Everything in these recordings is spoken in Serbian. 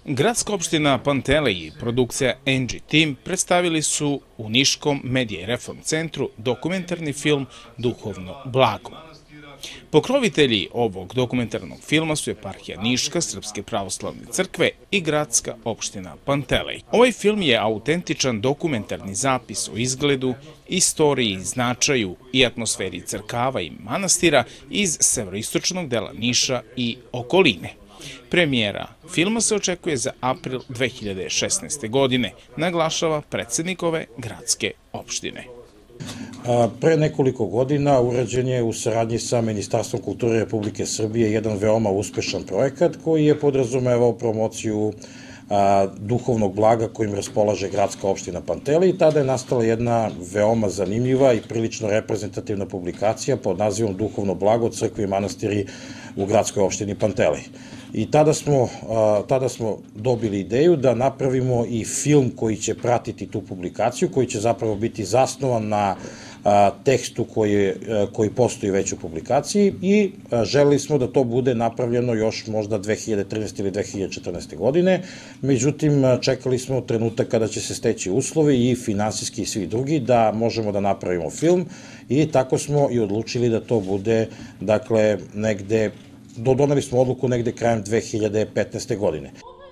Gradska opština Pantelej i produkcija NG Team predstavili su u Niškom Medija i Reform centru dokumentarni film Duhovno blago. Pokrovitelji ovog dokumentarnog filma su Eparhija Niška, Srpske pravoslavne crkve i Gradska opština Pantelej. Ovaj film je autentičan dokumentarni zapis o izgledu, istoriji, značaju i atmosferi crkava i manastira iz severoistočnog dela Niša i okoline. Premijera filma se očekuje za april 2016. godine, naglašava predsednik ove gradske opštine. Pre nekoliko godina urađen je u saradnji sa Ministarstvom kulture Republike Srbije jedan veoma uspešan projekat koji je podrazumevao promociju duhovnog blaga kojim raspolaže gradska opština Pantelej i tada je nastala jedna veoma zanimljiva i prilično reprezentativna publikacija pod nazivom Duhovno blago, crkve i manastiri u gradskoj opštini Pantelej. I tada smo dobili ideju da napravimo i film koji će pratiti tu publikaciju, koji će zapravo biti zasnovan na tekstu koji postoji već u publikaciji i želeli smo da to bude napravljeno još možda 2013. ili 2014. godine. Međutim, čekali smo trenutak kada će se steći uslovi i finansijski i svi drugi da možemo da napravimo film i tako smo i odlučili da to bude, dakle, negde, doneli smo odluku negde krajem 2015. godine.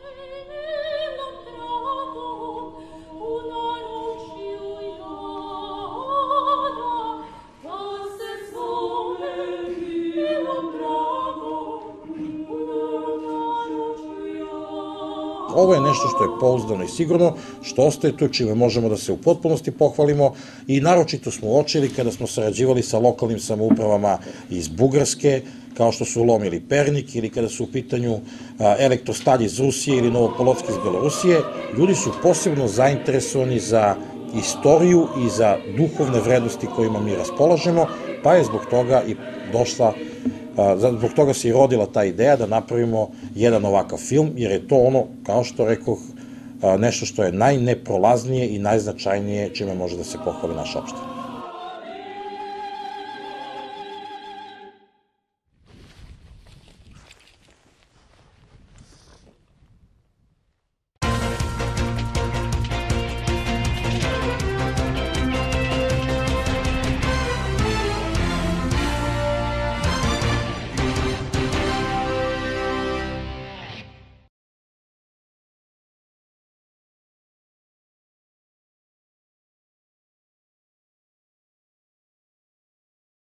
Ovo je nešto što je pouzdano i sigurno, što ostaje tu, čime možemo da se u potpunosti pohvalimo i naročito smo uočili kada smo sarađivali sa lokalnim samoupravama iz Bugarske, kao što su Lom ili Pernik, ili kada su u pitanju Elektrostalj iz Rusije ili Novopolotsk iz Belorusije, ljudi su posebno zainteresovani za istoriju i za duhovne vrednosti kojima mi raspolažemo, pa je zbog toga se i rodila ta ideja da napravimo jedan ovakav film, jer je to ono, kao što rekoh, nešto što je najneprolaznije i najznačajnije čime može da se pohvali naša opština.